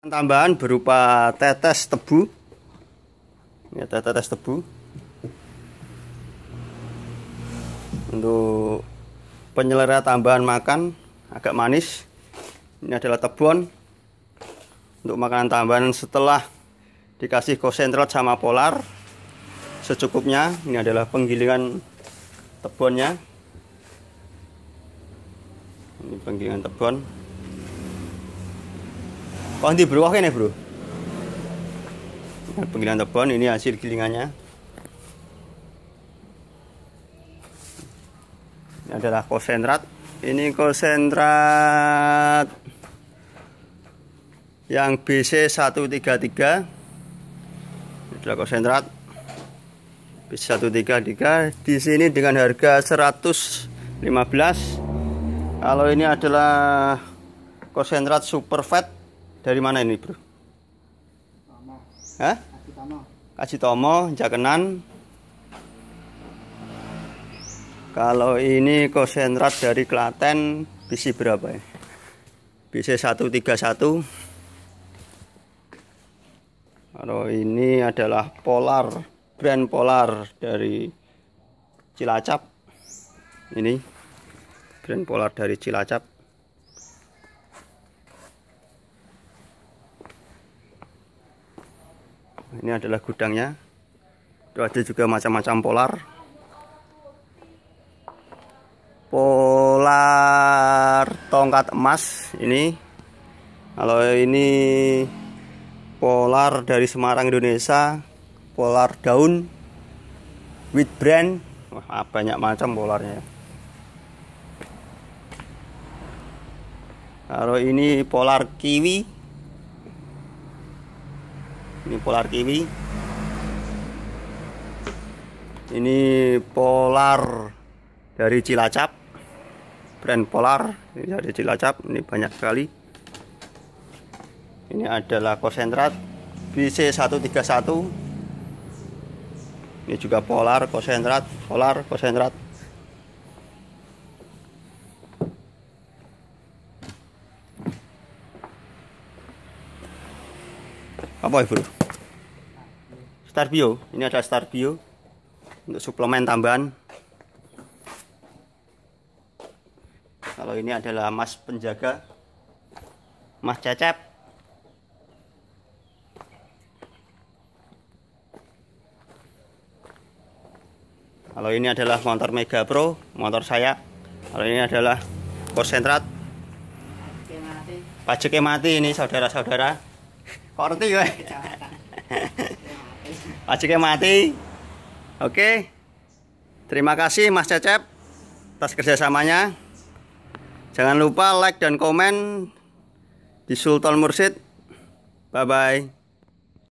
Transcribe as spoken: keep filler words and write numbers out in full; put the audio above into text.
Tambahan berupa tetes tebu. Ya, tetes tebu untuk penyelera tambahan makan agak manis. Ini adalah tebon untuk makanan tambahan setelah dikasih konsentrat sama polar secukupnya. Ini adalah penggilingan tebonnya. Ini penggilingan tebon. Kok di bro ini bro? Penggilingan tebon, ini hasil gilingannya. Ini adalah konsentrat. Ini konsentrat yang B C seratus tiga puluh tiga. Ini adalah konsentrat B C seratus tiga puluh tiga di sini dengan harga seratus lima belas. Kalau ini adalah konsentrat super fat. Dari mana ini, bro? Hah? Kajitomo, Jakenan. Kalau ini konsentrat dari Klaten, B C berapa ya? B C seratus tiga puluh satu. Kalau ini adalah Polar, brand Polar dari Cilacap. Ini brand Polar dari Cilacap. Ini adalah gudangnya. Itu ada juga macam-macam polar. Polar tongkat emas ini. Kalau ini polar dari Semarang, Indonesia. Polar daun with brand. Wah, banyak macam polarnya. Kalau ini polar kiwi. Ini polar kiwi. Ini polar dari Cilacap, brand Polar. Ini dari Cilacap. Ini banyak sekali. Ini adalah konsentrat B C seratus tiga puluh satu. Ini juga polar, konsentrat, polar, konsentrat. Apa ya bro? Star Bio. Ini adalah Star Bio untuk suplemen tambahan. Kalau ini adalah Mas Penjaga, Mas Cecep. Kalau ini adalah motor Mega Pro, motor saya. Kalau ini adalah konsentrat pajaknya mati. Ini saudara-saudara. Kok ngerti gue? Pajaknya mati. Oke. Terima kasih Mas Cecep atas kerjasamanya. Jangan lupa like dan komen di Sultan Mursyid. Bye bye.